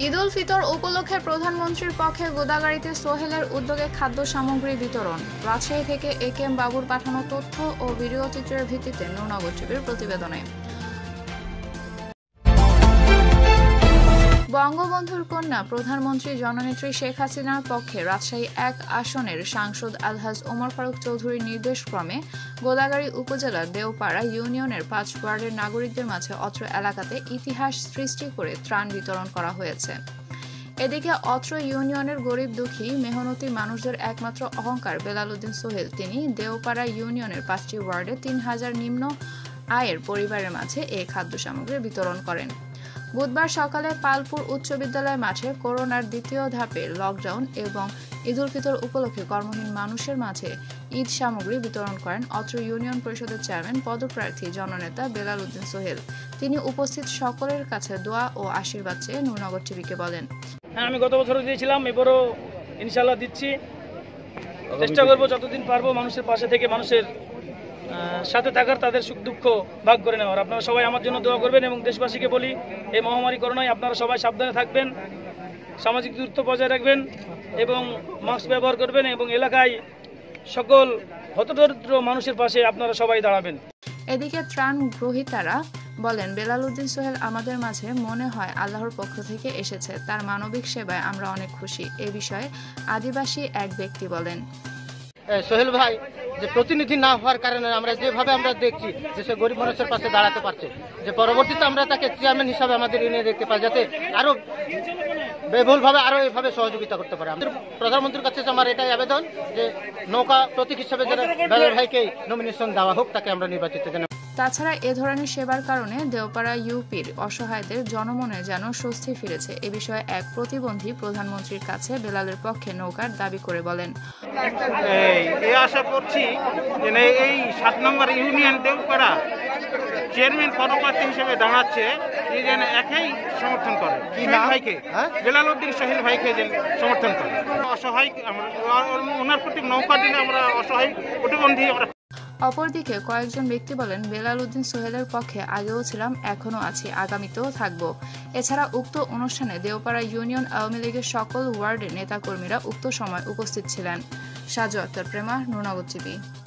ঈদ উল ফিতর উপলক্ষে প্রধানমন্ত্রীর পক্ষে গোদাগাড়িতে সোহেলের উদ্যোগে খাদ্য সামগ্রী বিতরণ। রাজশাহী থেকে একেএম বাবুর পাঠানো তথ্য ও ভিডিও চিত্রের ভিত্তিতে নূরনগর টিভির প্রতিবেদনে। বঙ্গবন্ধুর কন্যা প্রধানমন্ত্রী জননেত্রী শেখ হাসিনার পক্ষে রাজশাহী ১ আসনের সাংসদ আলহাজ ওমর ফারুক চৌধুরীর নির্দেশক্রমে গোদাগাড়ী উপজেলার দেওপাড়া ইউনিয়নের ৫ ওয়ার্ডের নাগরিকদের মাঝে অত্র এলাকাতে ইতিহাস সৃষ্টি করে ত্রাণ বিতরণ করা হয়েছে। এদিকে অত্র ইউনিয়নের গরিব দুঃখী মেহনতি মানুষদের একমাত্র অহংকার বেলাল উদ্দিন সোহেল, তিনি দেওপাড়া ইউনিয়নের ৫টি ওয়ার্ডে ৩,০০০ নিম্ন আয়ের পরিবারের মাঝে এই খাদ্য সামগ্রী বিতরণ করেন। বুধবার সকালে পালপুর উচ্চ বিদ্যালয় মাঠে করোনার দ্বিতীয় ধাপের লকডাউন এবং ঈদ উল ফিতর উপলক্ষে কর্মহীন মানুষের মাঝে ঈদ সামগ্রী বিতরণ করেন অত্র ইউনিয়ন পরিষদের চেয়ারম্যান পদপ্রার্থী জননেতা বেলাল উদ্দিন সোহেল। তিনি উপস্থিত সকলের কাছে দোয়া ও আশীর্বাদ চেয়ে নূরনগর টিভিকে বলেন, আমি গত বছরও দিয়েছিলাম, এবারও ইনশাআল্লাহ দিচ্ছি। চেষ্টা করবো যতদিন পারবো মানুষের পাশে থেকে মানুষের সাথে থাকার, তাদের সুখ দুঃখ ভাগ করে নেওয়ার। আপনারা সবাই আমার জন্য দোয়া করবেন এবং দেশবাসীকে বলি, এই মহামারী করোনায় আপনারা সবাই সাবধানে থাকবেন, সামাজিক দূরত্ব বজায় রাখবেন এবং মাস্ক ব্যবহার করবেন এবং এলাকায় সকল হতদরিদ্র মানুষের পাশে আপনারা সবাই দাঁড়াবেন। এদিকে ত্রাণ গ্রহীতারা বলেন, বেলাল উদ্দিন সোহেল আমাদের মাঝে মনে হয় আল্লাহর পক্ষ থেকে এসেছে, তার মানবিক সেবায় আমরা অনেক খুশি। এ বিষয়ে আদিবাসী এক ব্যক্তি বলেন, সোহেল ভাই যে প্রতিনিধি না হওয়ার কারণে আমরা যেভাবে আমরা দেখছি যে সে গরিব মানুষের পাশে দাঁড়াতে পারছে, যে পরবর্তীতে আমরা তাকে চেয়ারম্যান হিসাবে আমাদের এনে দেখতে পাই, যাতে আরো বেবহুলভাবে আরো এইভাবে সহযোগিতা করতে পারে। আমাদের প্রধানমন্ত্রীর কাছে আমার এটাই আবেদন যে নৌকা প্রতীক হিসাবে যারা বেলাল ভাইকে নমিনেশন দেওয়া হোক, তাকে আমরা নির্বাচিত জানাই। তাছাড়া এ ধরনের সেবার কারণে দেওপাড়া ইউপির অসহায়দের জনমনে যেন স্বস্তি ফিরেছে। এ বিষয়ে এক প্রতিবন্ধী প্রধানমন্ত্রীর কাছে বেলালের পক্ষে নৌকার দাবি করে বলেন, এই আশা করছি যে এই ৭ নম্বর ইউনিয়ন দেওপাড়া চেয়ারম্যান পদপ্রার্থী হিসেবে দাঁড়াচ্ছে, এই যেন একই সমর্থন করে ভাইকে, বেলাল উদ্দিন সোহেল ভাইকে যেন সমর্থন করে। অসহায় ওনার প্রতি নৌকা দিলে আমরা অসহায় প্রতিবন্ধী। অপরদিকে কয়েকজন ব্যক্তি বলেন, বেলাল উদ্দিন সোহেলের পক্ষে আগেও ছিলাম, এখনও আছি, আগামীতেও থাকব। এছাড়া উক্ত অনুষ্ঠানে দেওপাড়া ইউনিয়ন আওয়ামী লীগের সকল ওয়ার্ডের নেতাকর্মীরা উক্ত সময় উপস্থিত ছিলেন। সাজু আক্তার প্রেমা, নূরনগর টিভি।